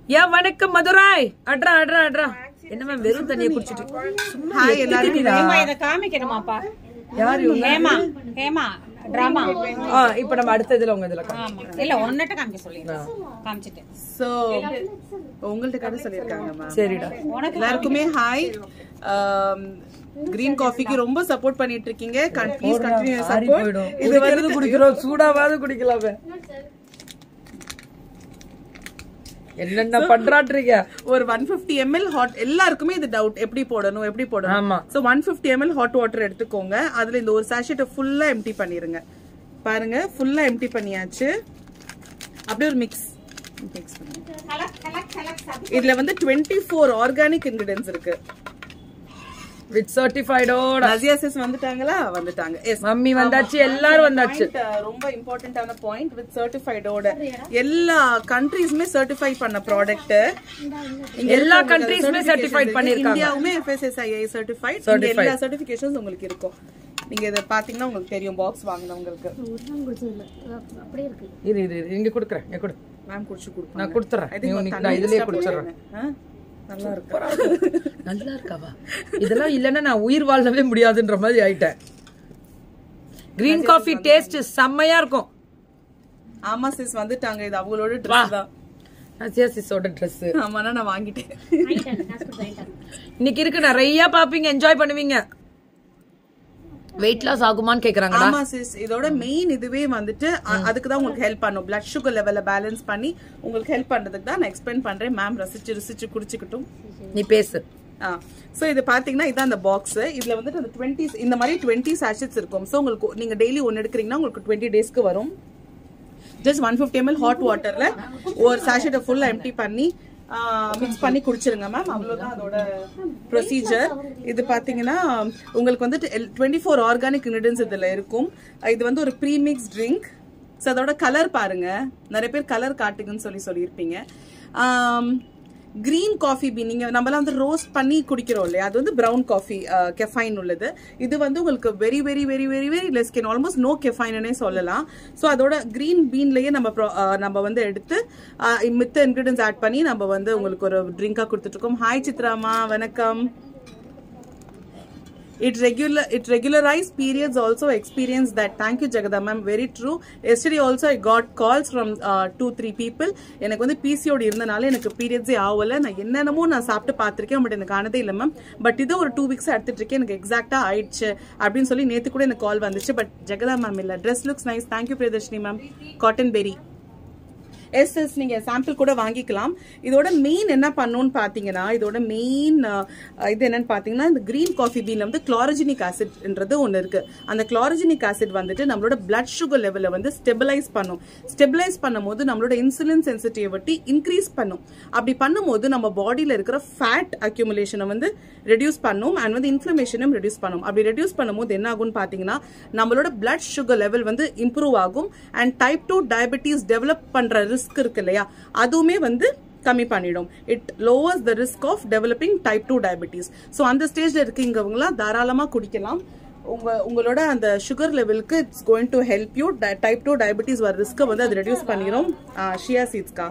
யா வணக்கம் மதுராய். அட்ரா அட்ரா அட்ரா. என்ன மேம் வெறும் தண்ணியை குடிச்சிட்டு. ஹாய் எல்லாரும். ஹேமா இத காமிக்கணுமாப்பா? யார் இவங்க? ஹேமா டிராமா. இப்போ நம்ம அடுத்த இதுல உங்க இதுல காமிக்கலாம். இல்ல ஒன்னட்ட காமிக்க சொல்லிருக்கேன். காமிச்சிட்டேன். சோ உங்கள்ட்ட கடை சொல்லிருக்காங்க மேம். சரிடா. எல்லாருக்குமே ஹாய். கிரீன் காஃபிக்கு ரொம்ப சப்போர்ட் பண்ணிட்டு இருக்கீங்க. Please continue support. இது வந்து குடிக்கிறோம், சூடாவாது குடிக்கலாமே. என்னென்ன பண்றாட்றீங்க? ஒரு 150 ml ஹாட். எல்லாருக்குமே இது டவுட், எப்படி போடணும் எப்படி போடணும். ஆமா. சோ 150 ml ஹாட் வாட்டர் எடுத்துக்கோங்க. அதுல இந்த ஒரு சாஷெட்டை ஃபுல்லா எம்டி பண்ணிருங்க. பாருங்க ஃபுல்லா எம்டி பண்ணியாச்சு. அப்படியே ஒரு மிக்ஸ் பண்ணுங்க. இதுல வந்து 24 ஆர்கானிக் இன்கிரிடியன்ட்ஸ் இருக்கு. வித் சர்டிஃபைடோட. நசியா சிஸ் வந்துட்டாங்களா? வந்துட்டாங்க. எஸ் மம்மி வந்தாச்சு, எல்லாரும் வந்தாச்சு. ரொம்ப இம்பார்ட்டன்டான பாயிண்ட். வித் சர்டிஃபைடோட எல்லா கண்ட்ரீஸ்மே சர்டிஃபை பண்ண ப்ராடக்ட். எல்லா கண்ட்ரீஸ்மே சர்டிஃபைட் பண்ணிருக்காங்க. இந்தியாவுமே FSSAI சர்டிஃபைட். எல்லா சர்டிஃபிகேஷன்ஸ் உங்களுக்கு இருக்கும். நீங்க இத பாத்தீங்கன்னா உங்களுக்கு தெரியும். பாக்ஸ் வாங்குனவங்களுக்கு அப்படியே இருக்கு. இரு இங்க குடுக்குறேன். நான் கொடு. மேம் குடிச்சு கொடுங்க. நான் கொடுத்துறேன். நான் இதுலயே குடிச்சறேன். நல்லா இருக்கு. நல்லா இருக்காவா? இதெல்லாம் இல்லன்னா நான் உயிர் வாழவே முடியாதுன்ற மாதிரி ஆயிட்டேன். கிரீன் காஃபி டேஸ்ட் செம்மையா இருக்கும். ஆமா சிஸ் வந்துட்டாங்க. இது அவங்களோட Dress தான். நசியா சிஸோட Dress. ஆமானா நான் வாங்கிட்டேன். இன்னைக்கு இருக்கு, நிறைய பாப்பீங்க, என்ஜாய் பண்ணுவீங்க. வெயிட் லாஸ் ஆகுமான்னு கேக்குறாங்க. ஆமா சிஸ், இதோட மெயின் இதுவே வந்துட்டு அதுக்கு தான் உங்களுக்கு ஹெல்ப் பண்ணும். பிளட் சுகர் லெவலை பேலன்ஸ் பண்ணி உங்களுக்கு ஹெல்ப் பண்றதுக்கு தான் நான் எக்ஸ்பிளைன் பண்றேன். மேம் ரசிச்சு குடிச்சுக்கிட்டும். நீ பேசு. சோ இது பாத்தீங்கன்னா இதான் அந்த பாக்ஸ். இதுல வந்துட்டு அந்த 20 இந்த மாதிரி 20 சாஷெட்ஸ் இருக்கும். சோ உங்களுக்கு நீங்க டெய்லி ஒன்னு எடுக்கிறீங்கன்னா உங்களுக்கு 20 டேஸ்க்கு வரும். ஜஸ்ட் 150 ml ஹாட் வாட்டர்ல ஒரு சாஷெட்டை ஃபுல்லா எம்டி பண்ணி மிக்ஸ் பண்ணி குடிச்சிருங்க மேம். அவ்வளவுதான் அதோட ப்ரொசீஜர். இது பாத்தீங்கன்னா உங்களுக்கு வந்து 24 ஆர்கானிக் இன்கிரிடியன்ட்ஸ் இதுல இருக்கும். இது வந்து ஒரு ப்ரீமிக்ஸ் ட்ரிங்க். ஸோ அதோட கலர் பாருங்க. நிறைய பேர் கலர் காட்டுங்கன்னு சொல்லியிருப்பீங்க. கிரீன் காஃபி பீன் நீங்க நம்மளாம் வந்து ரோஸ்ட் பண்ணி குடிக்கிறோம் இல்லையா, அது வந்து பிரவுன் காஃபி கெஃபைன் உள்ளது. இது வந்து உங்களுக்கு very very very very very less can, almost no கெஃபைனே சொல்லலாம். ஸோ அதோட கிரீன் பீன்லயே நம்ம வந்து எடுத்து மித்த இன்கிரிடியன்ஸ் ஆட் பண்ணி நம்ம வந்து உங்களுக்கு ஒரு ட்ரிங்கா கொடுத்துட்டு இருக்கோம். ஹாய் சித்ராமா, வணக்கம். It regularized periods also experience that. Thank you Jagada ma'am, very true. Yesterday also I got calls from 2-3 people. எனக்கு வந்து PCOD இருந்தனால எனக்கு பீரியட்ஸே ஆகல. நான் என்னென்னமோ நான் சாப்பிட்டு பார்த்திருக்கேன், பட் எனக்கு ஆனதே இல்லை மேம். பட் இது ஒரு 2 வீக்ஸ் எடுத்துட்டு இருக்கேன், எனக்கு எக்ஸாக்டா ஆயிடுச்சு அப்படின்னு சொல்லி நேத்து கூட எனக்கு கால் வந்துச்சு. பட் ஜெகதா மேம் இல்ல. Dress looks nice. Thank you Priyadharshini ma'am. Cotton berry. Yes நீங்க சாம்பிள் கூட வாங்கிக்கலாம். இதோட மெயின் என்ன பண்ணுன்னு பாத்தீங்கன்னா, இதோட மெயின் இது என்னன்னு பாத்தீங்கன்னா, இந்த கிரீன் காஃபி பீன்ல வந்து குளோரஜெனிக் ஆசிட்ன்றது ஒன்னு இருக்கு. அந்த குளோரஜெனிக் ஆசிட் வந்துட்டு நம்மளோட பிளட் சுகர் லெவலை வந்து ஸ்டெபிலைஸ் பண்ணும். ஸ்டெபிலைஸ் பண்ணும்போது நம்மளோட இன்சுலின் சென்சிட்டிவிட்டி இன்க்ரீஸ் பண்ணும். அப்படி பண்ணும்போது நம்ம பாடியில இருக்கிற ஃபேட் அக்யூமுலேஷனை வந்து ரெடியூஸ் பண்ணும் அண்ட் வந்து இன்ஃப்ளமேஷனும் ரெடியூஸ் பண்ணும். அப்படி ரெடியூஸ் பண்ணும்போது என்ன ஆகும்னு பாத்தீங்கன்னா, நம்மளோட பிளட் சுகர் லெவல் வந்து இம்ப்ரூவ் ஆகும் அண்ட் டைப் 2 டயபெட்டிஸ் டெவலப் பண்ற ரிஸ்க் இருக்கு இல்லையா, அதுவுமே வந்து கம்மி பண்ணிடும். It lowers the risk of developing type 2 diabetes. So அந்த ஸ்டேஜ்ல இருக்கீங்கவங்களாம் தாராளமா குடிக்கலாம். உங்களோட அந்த சுகர் லெவலுக்கு it's going to help you. Type 2 diabetes வர ரிஸ்க்கை வந்து அது ரெடியூஸ் பண்ணிடும். ஷியா சீட்ஸ்கா.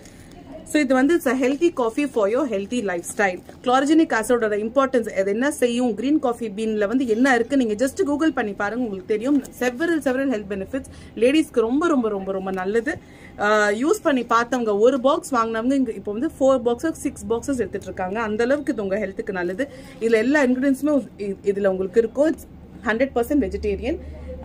ஸோ இது வந்து it's a healthy coffee for your healthy lifestyle. Chlorogenic ஆசிடோட இம்பார்ட்டன்ஸ் அது என்ன செய்யும், கிரீன் காஃபி பீன்ல வந்து என்ன இருக்கு, நீங்க ஜஸ்ட் கூகுள் பண்ணி பாருங்க, உங்களுக்கு தெரியும். Several health benefits. லேடிஸ்க்கு ரொம்ப ரொம்ப ரொம்ப ரொம்ப நல்லது. யூஸ் பண்ணி பார்த்தவங்க, ஒரு பாக்ஸ் வாங்கினவங்க இங்க இப்போ வந்து 4 பாக்ஸஸ் 6 பாக்ஸஸ் எடுத்துட்டு இருக்காங்க. அந்த அளவுக்கு இது உங்க ஹெல்த்துக்கு நல்லது. இதுல எல்லா இன்கிரிடியன்ஸுமே இதுல உங்களுக்கு இருக்கும். It's 100% vegetarian.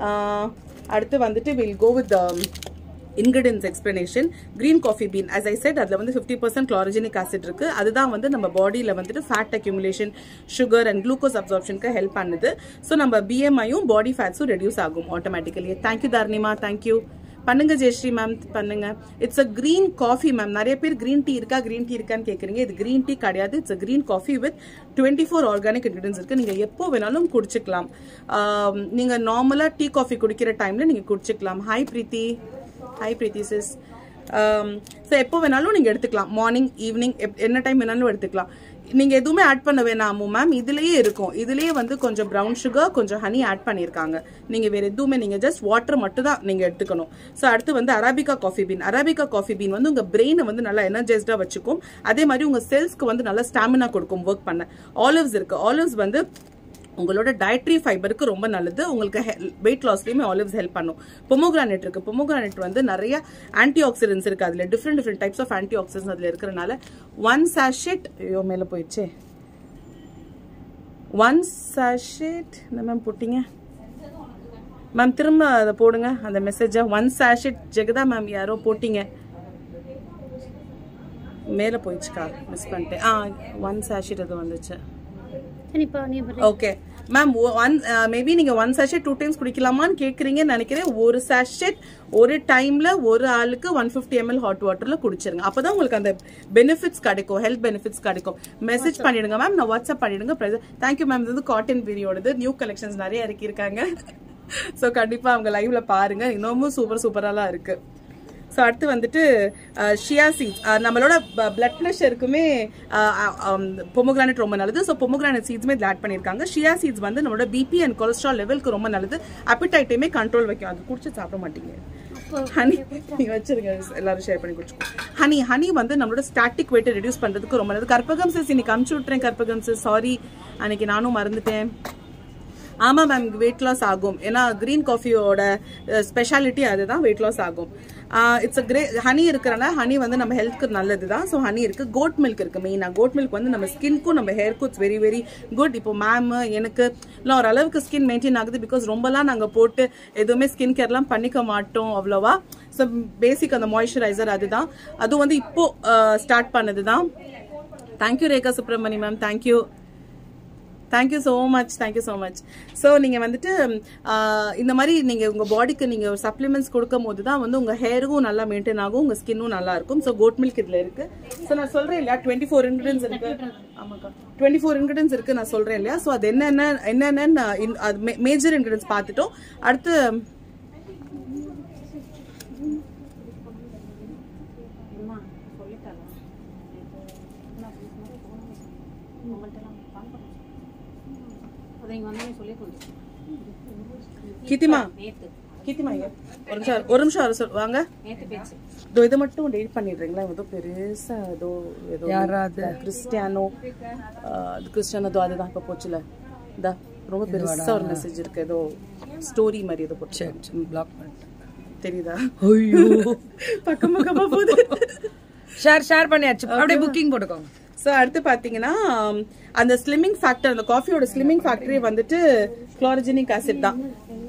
அடுத்து வந்துட்டு will go with ingredients explanation. Green coffee bean, as I said, அதுல வந்து 50% chlorogenic acid இருக்கு. அதுதான் வந்து நம்ம பாடியில வந்துட்டு fat accumulation, sugar and glucose absorptionக்கு ஹெல்ப் பண்ணுது. ஸோ நம்ம BMIயும் பாடி ஃபேட்ஸும் ரெடியூஸ் ஆகும் ஆட்டோமேட்டிக்கலி. Thank you Tharnima, thank you. பண்ணுங்க ஜெயஸ்ரீ மேம், பண்ணுங்க. It's a green coffee ma'am. நிறைய பேர் கிரீன் டீ இருக்கான்னு கேக்குறீங்க. இது கிரீன் டீ கிடையாது. It's a green coffee with 24 organic ingredients இருக்கு. நீங்க எப்போ வேணாலும் குடிச்சுக்கலாம். நீங்க நார்மலா டீ காஃபி குடிக்கிற டைம்ல நீங்க குடிச்சுக்கலாம். Hi Preethi. Hi Preethi sis. So எப்போ வேணாலும் நீங்கள் எடுத்துக்கலாம். மார்னிங் ஈவினிங் என்ன டைம் வேணாலும் எடுத்துக்கலாம். நீங்கள் எதுவுமே ஆட் பண்ண வேணாமோ மேம், இதுலேயே இருக்கும். இதுலேயே வந்து கொஞ்சம் ப்ரௌன் சுகர், கொஞ்சம் ஹனி ஆட் பண்ணியிருக்காங்க. நீங்கள் வேறு எதுவுமே, நீங்கள் ஜஸ்ட் வாட்டர் மட்டும் தான் நீங்கள் எடுத்துக்கணும். ஸோ அடுத்து வந்து arabica coffee bean. Arabica coffee bean வந்து உங்கள் பிரெயினை வந்து நல்லா எனர்ஜைஸ்டாக வச்சுக்கும். அதே மாதிரி உங்கள் செல்ஸ்க்கு வந்து நல்லா ஸ்டாமினா கொடுக்கும் ஒர்க் பண்ண. ஆலிவ்ஸ் இருக்குது. ஆலிவ்ஸ் வந்து உங்களோட டயட்ரி ஃபைபருக்கு ரொம்ப நல்லது. உங்களுக்கு வெயிட் லாஸ்லயுமே ஆலிவ்ஸ் ஹெல்ப் பண்ணும். பொமோகிரானேட் இருக்கு. பொமோகிரானேட் வந்து நிறைய ஆன்டி ஆக்சிடென்ட்ஸ் இருக்கு. அதுல different types of antioxidants அதுல இருக்கிறனால 1 sachet ஐயோ மேல போயிடுச்சே 1 sachet என்ன மேம் போட்டீங்க மேம்? திரும்ப அதை போடுங்க அந்த மெசேஜை. 1 sachet ஜெகதா மேம் யாரோ போட்டீங்க, மேல போயிடுச்சுக்கா, மிஸ் பண்ணிட்டேன். 1 sachet அது வந்துச்சு. ஓகே மேம், மேபி நீங்க 1 sachet 2 times குடிக்கலாமான்னு கேக்குறீங்கன்னு நினைக்கிறேன். ஒரு sachet ஒரு டைம்ல ஒரு ஆளுக்கு 150 ml ஹாட் வாட்டர்ல குடிச்சிருங்க. அப்பதான் உங்களுக்கு அந்த பெனிஃபிட்ஸ் கிடைக்கும், ஹெல்த் பெனிஃபிட்ஸ் கிடைக்கும். மெசேஜ் பண்ணிடுங்க மேம், நான் வாட்ஸ்அப் பண்ணிடுங்க. Thank you ma'am. இது வந்து காட்டன் பீரியோடது நியூ கலெக்ஷன்ஸ் நிறைய இறக்கியிருக்காங்க. ஸோ கண்டிப்பா அவங்க லைவ்ல பாருங்க, இன்னமும் சூப்பராலாம் இருக்கு. ஸோ அடுத்து வந்துட்டு ஷியா சீட்ஸ். நம்மளோட பிளட் ப்ரெஷருக்குமே பொமோகிரானேட் ரொம்ப நல்லது. ஸோ பொமோகிரானேட் சீட்ஸுமே இதில் ஆட் பண்ணியிருக்காங்க. ஷியா சீட்ஸ் வந்து நம்மளோட பிபி அண்ட் கொலஸ்ட்ரால் லெவலுக்கு ரொம்ப நல்லது. அப்பிடைட்டையுமே கண்ட்ரோல் வைக்கும். அது குடிச்சு சாப்பிட மாட்டீங்க. ஹனி நீங்கள் வச்சிருங்க, எல்லாரும் ஷேர் பண்ணி குடிச்சுக்கோங்க. ஹனி வந்து நம்மளோட ஸ்டாட்டிக் வெயிட்டை ரெடியூஸ் பண்ணுறதுக்கு ரொம்ப நல்லது. கற்பகம் சிஸ் இன்னைக்கு அனுப்பிச்சு விட்டுறேன். கற்பகம் சிஸ் சாரி, அன்னைக்கு நானும் மறந்துட்டேன். ஆமாம் மேம், வெயிட் லாஸ் ஆகும். ஏன்னா கிரீன் காஃபியோட ஸ்பெஷாலிட்டி அதுதான், வெயிட் லாஸ் ஆகும். It's a great. ஹனி இருக்கிறனால ஹனி வந்து நம்ம ஹெல்த்துக்கு நல்லது தான். ஸோ ஹனி இருக்கு. கோட் மில்க் இருக்கு. மெயினாக கோட் மில்க் வந்து நம்ம ஸ்கின்க்கும் நம்ம ஹேர்க்கும் இட்ஸ் வெரி வெரி குட். இப்போ மேம் எனக்கு இல்லை ஓரளவுக்கு ஸ்கின் மெயின்டைன் ஆகுது. பிகாஸ் ரொம்பலாம் நாங்கள் போட்டு எதுவுமே ஸ்கின் கேர்லாம் பண்ணிக்க மாட்டோம் அவ்வளோவா. ஸோ பேசிக் அந்த மாய்ஸ்சரைசர் அதுதான். அதுவும் வந்து இப்போ ஸ்டார்ட் பண்ணது தான். Thank you Rekha Subramani ma'am, thank you. Thank you so much. So நீங்கள் வந்துட்டு இந்த மாதிரி நீங்கள் உங்கள் பாடிக்கு நீங்கள் சப்ளிமெண்ட்ஸ் கொடுக்கும் போது தான் வந்து உங்கள் ஹேரும் நல்லா மெயின்டைன் ஆகும், உங்கள் ஸ்கின்னும் நல்லா இருக்கும். ஸோ கோட் மில்க் இதில் இருக்கு. ஸோ நான் சொல்கிறேன் இல்லையா 24 ingredients இருக்கு. ஆமாக்கா 24 ingredients இருக்கு நான் சொல்கிறேன் இல்லையா. ஸோ அது என்னென்ன மேஜர் இன்கிரீடியன்ஸ் பார்த்துட்டோம். அடுத்து கீர்த்திமா ஒரு நிமிஷம் வாங்க. இதை மட்டும் டெலிட் பண்ணிடுறீங்களா? ஏதோ பெருசா ஏதோ கிறிஸ்டியானோ அதுதான் இப்ப போச்சுல. இந்த ரொம்ப பெருசா ஒரு மெசேஜ் இருக்கு, ஏதோ ஸ்டோரி மாதிரி ஏதோ போச்சு. பிளாக் தெரியுதா? ஐயோ பக்கமா போகுது. ஷேர் பண்ணியாச்சு. அப்படியே புக்கிங் போட்டுக்கோங்க. ஸோ அடுத்து பார்த்தீங்கன்னா அந்த ஸ்லிமிங் ஃபேக்டர், அந்த காஃபியோட ஸ்லிமிங் ஃபேக்டரி வந்துட்டு குளோரஜெனிக் ஆசிட் தான்.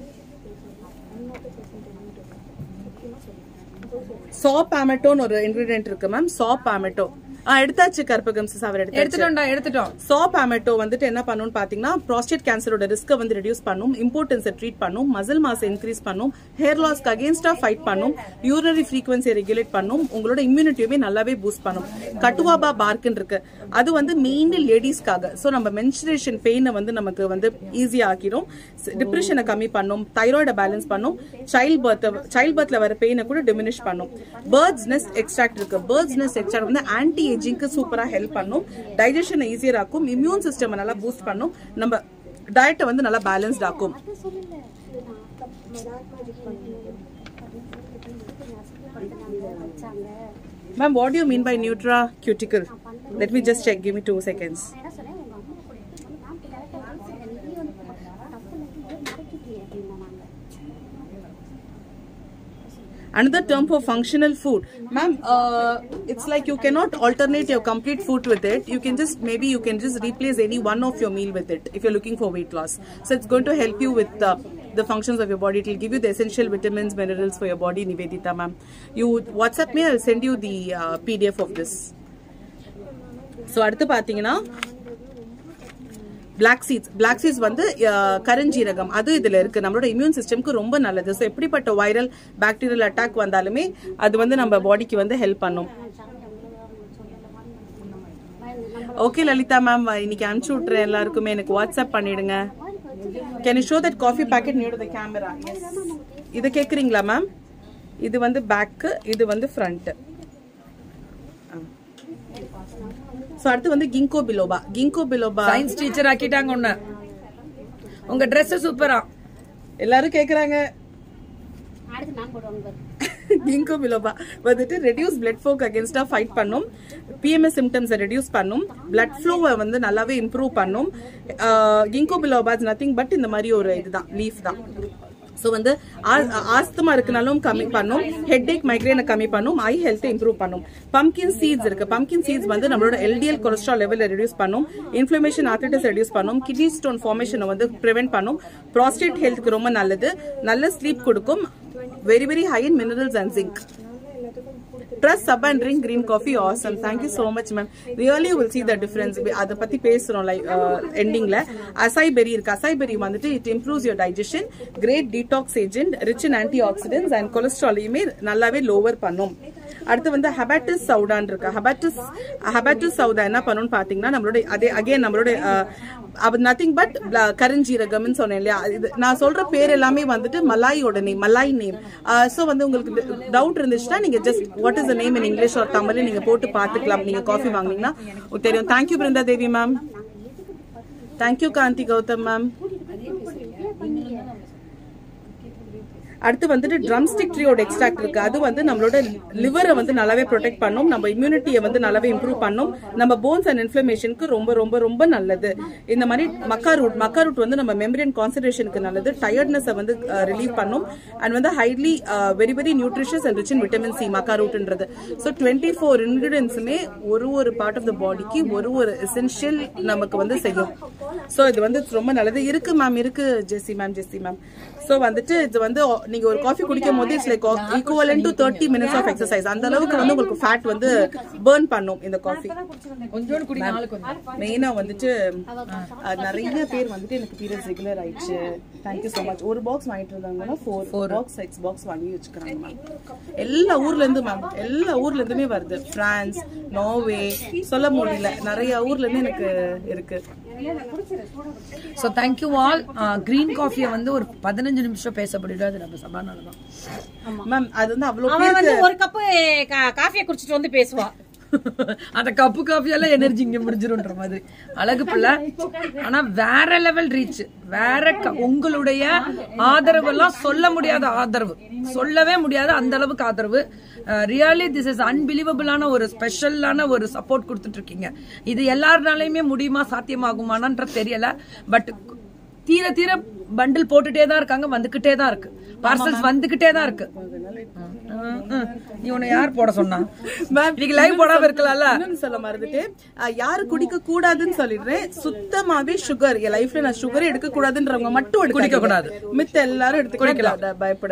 சாப் ஆமெட்டோன்னு ஒரு இன்கிரிடியன்ட் இருக்கு மேம். சாப் ஆமெட்டோ எடுத்தாச்சு. கற்பகம் சிஸ் அவர் எடுத்துட்டோம். சாப் ஆமெட்டோ வந்துட்டு என்ன பண்ணும்னு பாத்தீங்கன்னா ப்ராஸ்டேட் கேன்சரோட ரிஸ்கை வந்து ரெடியூஸ் பண்ணும், இம்பார்ட்டன்ஸை ட்ரீட் பண்ணும், மசில் மாஸ் இன்க்ரீஸ் பண்ணும், ஹேர் லாஸ்க்கு அகேன்ஸ்டா ஃபைட் பண்ணும், யூரினரி ஃப்ரீக்வன்சியை ரெகுலேட் பண்ணும், உங்களோட இம்யூனிட்டியுமே நல்லாவே பூஸ்ட் பண்ணும். கட்டுவாபா பார்க்குன்னு இருக்கு, அது வந்து மெயின்லி லேடிஸ்க்காக. ஸோ நம்ம மென்ஸ்ட்ரேஷன் பெயினை வந்து நமக்கு வந்து ஈஸியா ஆக்கிடும், டிப்ரெஷனை கம்மி பண்ணும், தைராய்டை பேலன்ஸ் பண்ணும், சைல்ட் பர்த்ல வர பெயினை கூட டிமினிஷ் பண்ணும். பேர்ட்ஸ் நெஸ்ட் எக்ஸ்ட்ராக்ட் இருக்கு. பேர்ட்ஸ் நெஸ்ட் எக்ஸ்ட்ராக்ட் வந்து ஆன்டி ஏஜிங்க்கு சூப்பரா ஹெல்ப் பண்ணும், டைஜஷனை ஈஸியர் ஆக்கும், இம்யூன் சிஸ்டம் நல்லா பூஸ்ட் பண்ணும், நம்ம டயட்டை வந்து நல்லா பேலன்ஸ்ட் ஆக்கும். Ma'am, what do you mean by nutracuticle? Let me just check. Give me 2 seconds. Another term for functional food, ma'am. It's like you cannot alternate your complete food with it. You can just replace any one of your meal with it if you're looking for weight loss. So it's going to help you with the functions of your body. It will give you the essential vitamins, minerals for your body. Nivedita ma'am, you WhatsApp me. I'll send you the PDF of this. So அடுத்து பாத்தீங்கன்னா black seeds வந்து கருஞ்சீரகம், அது இதுல இருக்கு. நம்மளோட immune சிஸ்டம்க்கு ரொம்ப நல்லது. ஸோ எப்படிப்பட்ட வைரல் பாக்டீரியல் அட்டாக் வந்தாலுமே அது வந்து நம்ம பாடிக்கு வந்து ஹெல்ப் பண்ணும். ஓகே லலிதா மேம், இன்னைக்கு அனுப்பிச்சு விட்டுறேன் எல்லாருக்குமே. எனக்கு வாட்ஸ்அப் பண்ணிடுங்க. Can you show that coffee packet near to the camera? Yes. இதை கேக்குறீங்களா மேம்? இது வந்து பேக், இது வந்து ஃப்ரண்ட். சோ அடுத்து வந்து கிங்கோ பிலோபா. கிங்கோ பிலோபா சயின்ஸ் டீச்சர் ஆக்கிட்டாங்க உன்ன. உங்க Dress சூப்பரா. எல்லாரும் கேக்குறாங்க. அடுத்து நான் போடுவாங்க. கிங்கோ பிலோபா வந்துட்டு reduce blood flow against fight பண்ணும், PMS சிம்டம்ஸை ரெடியூஸ் பண்ணும், பிளட் ஃப்ளோவை வந்து நல்லாவே இம்ப்ரூவ் பண்ணும். Ginkgo biloba is nothing but இந்த மாதிரி ஒரு இதுதான், லீஃப் தான். ஸோ வந்து ஆஸ்துமா இருக்குனாலும் கம்மி பண்ணும், ஹெட்ஏக் மைக்ரேனை கம்மி பண்ணும், ஐ ஹெல்த்தை இம்ப்ரூவ் பண்ணும். பம்கின் சீட்ஸ் இருக்கு. பம்கின் சீட்ஸ் வந்து நம்மளோட LDL கொலஸ்ட்ரால் லெவலை ரெடியூஸ் பண்ணும், இன்ஃப்ளமேஷன் ஆர்த்ரைட்டிஸ் ரெடியூஸ் பண்ணும், கிட்னி ஸ்டோன் ஃபார்மேஷனை வந்து ப்ரிவென்ட் பண்ணும், ப்ராஸ்டேட் ஹெல்த்துக்கு ரொம்ப நல்லது, நல்ல ஸ்லீப் கொடுக்கும், very very high in minerals and zinc. Press sub and drink green coffee. Awesome. Thank you so much, ma'am. Really you will see the difference. அத பத்தி பேசுறோம் like endingல. Acai berry இருக்கு. Acai berry வந்துட்டு it improves your digestion, great detox agent, rich in antioxidants and cholesterol நல்லாவே lower பண்ணும். அடுத்து வந்து ஹெபாட்டிஸ் சவுடான் இருக்கு. ஹெபாட்டிஸ் சவுடா என்ன பண்ணுன்னு பாத்தீங்கன்னா நம்மளோட அதே அகைன் நம்மளோட நத்திங் பட் கருஞ்சீரகம்னு சொன்னேன் இல்லையா, நான் சொல்ற பேர் எல்லாமே வந்துட்டு மலாயோட நேம், மலாய் நேம். சோ வந்து உங்களுக்கு டவுட் இருந்துச்சுன்னா நீங்க just what is the name in English or Tamil நீங்க போட்டு பாத்துக்கலாம். நீங்க காஃபி வாங்குனீங்கன்னா தெரியும். Thank you Brinda Devi ma'am. Thank you Gandhi Gautham ma'am. அடுத்து வந்துட்டு ட்ரம் ஸ்டிக் ட்ரீயோட எக்ஸ்ட்ராக்ட் இருக்கு. அது வந்து நம்மளோட லிவரை வந்து நல்லாவே ப்ரொடெக்ட் பண்ணும், நம்ம இம்யூனிட்டியை வந்து நல்லாவே இம்ப்ரூவ் பண்ணும், நம்ம போன்ஸ் அண்ட் இன்ஃப்ளமேஷனுக்கு ரொம்ப ரொம்ப ரொம்ப நல்லது. இந்த மாதிரி மக்கா ரூட் வந்து நம்ம மெமரி கான்சன்ட்ரேஷனுக்கு நல்லது, டயர்ட்னஸை வந்து ரிலீவ் பண்ணும் அண்ட் வந்து highly very very nutritious and rich in vitamin C maca ரூட்ன்றது. ஸோ 24 இன்கிரிடியன்ஸுமே ஒரு பார்ட் ஆஃப் த பாடிக்கு ஒரு எசென்ஷியல் நமக்கு வந்து செய்யும். ஸோ இது வந்து ரொம்ப நல்லது. இருக்கு மேம், இருக்கு ஜெசி மேம். ஸோ வந்துட்டு இது வந்து நீங்க ஒரு காஃபி குடிக்கும் போது it's like equivalent to 30 minutes of exercise. அந்த அளவுக்கு வந்து உங்களுக்கு ஃபேட் வந்து பர்ன் பண்ணும் இந்த காஃபி. மெயினா வந்துட்டு நிறைய பேர் வந்துட்டு எனக்கு பீரியட்ஸ் ரெகுலர் ஆயிடுச்சு, தேங்க்யூ சோ மச். ஒரு பாக்ஸ் வாங்கிட்டு இருந்தாங்கன்னா 4 பாக்ஸ் 6 பாக்ஸ் வாங்கி வச்சுக்கிறாங்க மேம். எல்லா ஊர்ல இருந்துமே வருது. பிரான்ஸ், நார்வே, சொல்ல முடியல, நிறைய ஊர்ல இருந்து எனக்கு இருக்கு. So thank you all. கிரீன் காஃபியை வந்து ஒரு 15 நிமிஷம் பேசப்படிட்டு அது நம்ம சபானாலதான் மேம். அது வந்து அவ்வளவு அவன் வந்து ஒரு கப்பு காஃபியை குடிச்சிட்டு வந்து பேசுவா. அந்த கப்பு காஃபியால எனர்ஜி இங்க முடிஞ்சிரும்ன்ற மாதிரி அழகு பிள்ளை. ஆனா வேற லெவல் ரீச், வேற உங்களுடைய ஆதரவு எல்லாம் சொல்ல முடியாத ஆதரவு, சொல்லவே முடியாத அந்த அளவுக்கு ஆதரவு. ரியலி திஸ் இஸ் அன்பிலீவபிளான ஒரு ஸ்பெஷலான ஒரு சப்போர்ட் கொடுத்துட்டு இருக்கீங்க. இது எல்லாருனாலையுமே முடியுமா, சாத்தியமாகுமானன்ற தெரியல. பட் தீர பண்டில் போட்டுட்டே தான் இருக்காங்க, வந்துகிட்டே தான் இருக்கு, பார்சல்ஸ் வந்துகிட்டே தான் இருக்கு. நீ உன்னை யார் போட சொன்னா? இன்னைக்கு லைவ் போடாம இருக்கலாம்ல. சொல்ல மறந்துட்டு யாரு குடிக்க கூடாதுன்னு சொல்லிடுறேன். சுத்தமாவே சுகர் என் லைஃப்ல நான் சுகர் எடுக்க கூடாதுன்றவங்க மட்டும் குடிக்க கூடாது, மித்த எல்லாரும் எடுத்துக்கலாம், பயப்பட.